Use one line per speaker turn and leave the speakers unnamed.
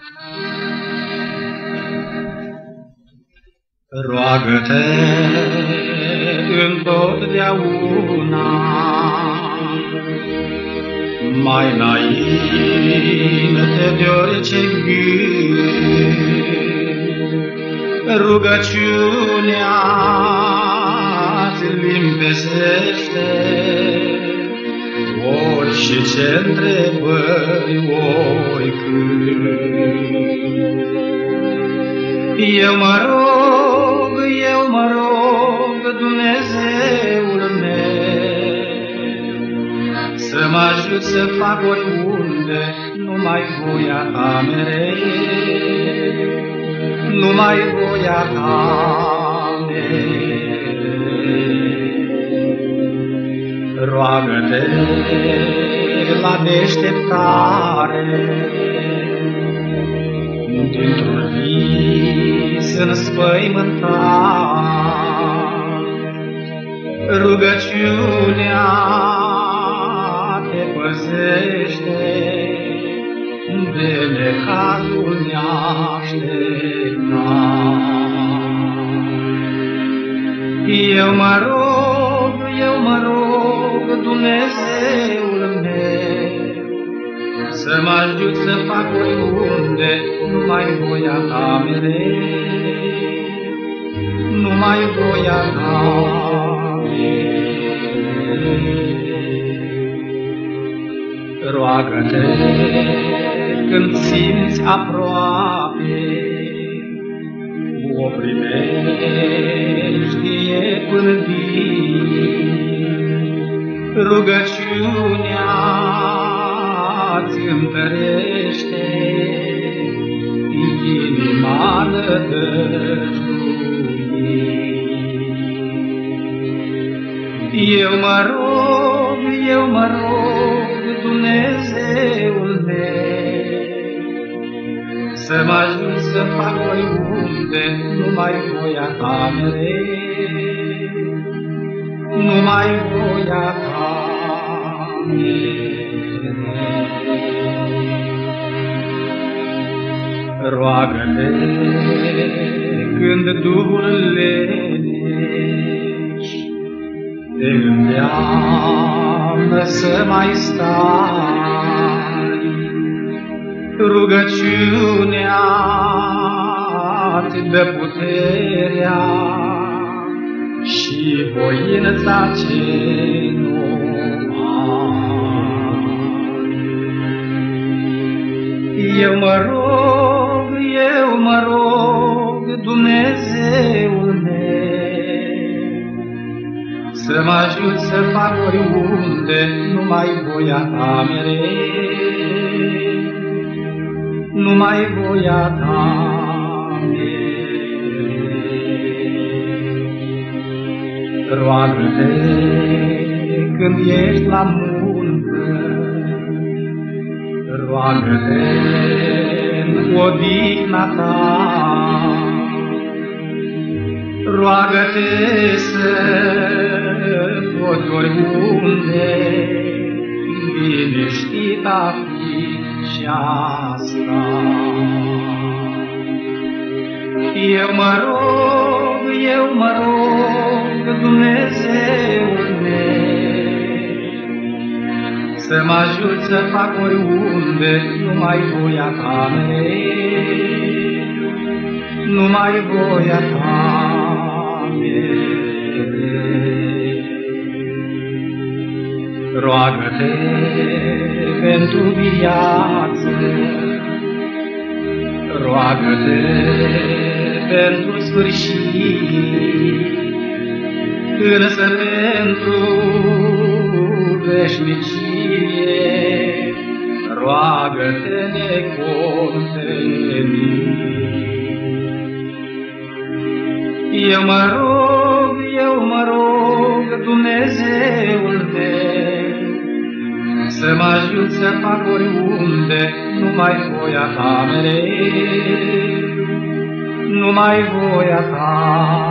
Roagă-te întotdeauna, mai înainte de orice gând, rugăciunea-ți limpezește ori și ce întrebări, oricând. Eu mă rog, Dumnezeul meu, să mă ajut să fac oriunde numai voia ta mereu, numai voia ta mereu. Roagă-te la deșteptare, dintr-un vis înspăimântat, rugăciunea te păzește de necazul neașteptat. Eu mă rog, Dumnezeul meu, să mă ajut să fac oriunde numai voia ta mereu, numai voia ta mereu. Roagă-te când simți aproape o primejdie până vii, rugăciunea-ți întărește inima nădăjduirii. Eu mă rog, Dumnezeul meu, să mă ajut să fac oriunde numai voia ta mereu, numai voia ta mereu. Roagă-te când Duhul leneș te îndeamnă să mai stai, rugăciunea-ți dă puterea și voința ce nu ai. Eu mă rog, Dumnezeul meu, să mă ajut să fac oriunde numai voia ta mereu, numai voia ta mereu. Roagă-te când ești la muncă, roagă-te în odihna ta, roagă-te să poți oriunde liniștita fi și asta. Eu mă rog, Dumnezeul meu, să mă ajut să fac oriunde numai voia ta mereu, numai voia ta mereu. Roagă-te pentru viață, roagă-te pentru sfârșit, însă pentru veșnicie, roagă-te necontenit. Eu mă rog, Dumnezeul meu, să mă ajut să fac oriunde numai voia ta mereu, numai voia ta